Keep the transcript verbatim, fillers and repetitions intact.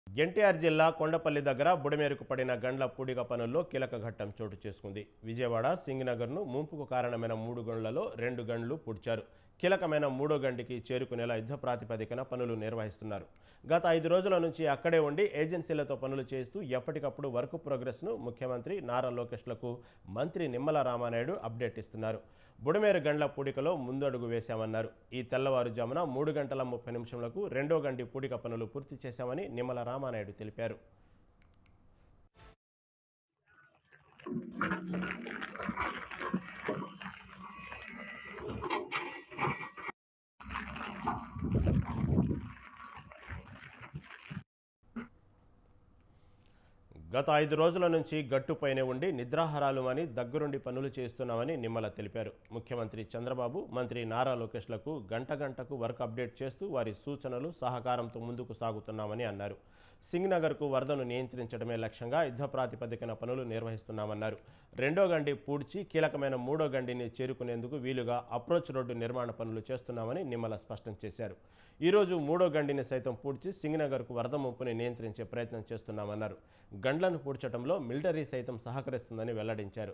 ఎన్టీఆర్ జిల్లా కొండపల్లి దగ్గర బుడమేరుకు పడిన గండ్ల పూడిక పనుల్లో కీలక ఘట్టం చోటు చేసుకుంది. విజయవాడ సింగనగర్ను ముంపుకు కారణమైన మూడు గండ్లలో రెండు గండ్లు పూడ్చారు. కీలకమైన మూడో గండికి చేరుకునేలా యుద్ధ ప్రాతిపదికన పనులు నిర్వహిస్తున్నారు. గత ఐదు రోజుల నుంచి అక్కడే ఉండి ఏజెన్సీలతో పనులు చేస్తూ ఎప్పటికప్పుడు వర్క్ ప్రోగ్రెస్ను ముఖ్యమంత్రి నారా లోకేష్లకు మంత్రి నిమ్మల రామానాయుడు అప్డేట్ ఇస్తున్నారు. బుడమేరు గండ్ల పూడికలో ముందడుగు వేశామన్నారు. ఈ తెల్లవారుజామున మూడు గంటల ముప్పై నిమిషంలకు రెండో గండి పూడిక పనులు పూర్తి చేశామని నిమ్మల రామానాయుడు తెలిపారు. గత ఐదు రోజుల నుంచి గట్టుపైనే ఉండి నిద్రాహారాలు అని దగ్గరుండి పనులు చేస్తున్నామని నిమ్మల తెలిపారు. ముఖ్యమంత్రి చంద్రబాబు, మంత్రి నారా లోకేష్లకు గంట గంటకు వర్క్ అప్డేట్ చేస్తూ వారి సూచనలు, సహకారంతో ముందుకు సాగుతున్నామని అన్నారు. సింగనగర్కు వరదను నియంత్రించడమే లక్ష్యంగా యుద్ధ ప్రాతిపదికన పనులు నిర్వహిస్తున్నామన్నారు. రెండో గండి పూడ్చి కీలకమైన మూడో గండిని చేరుకునేందుకు వీలుగా అప్రోచ్ రోడ్డు నిర్మాణ పనులు చేస్తున్నామని నిమ్మల స్పష్టం చేశారు. ఈరోజు మూడో గండిని సైతం పూడ్చి సింగనగర్కు వరద ముప్పుని నియంత్రించే ప్రయత్నం చేస్తున్నామన్నారు. గండ్లను పూడ్చడంలో మిలిటరీ సైతం సహకరిస్తుందని వెల్లడించారు.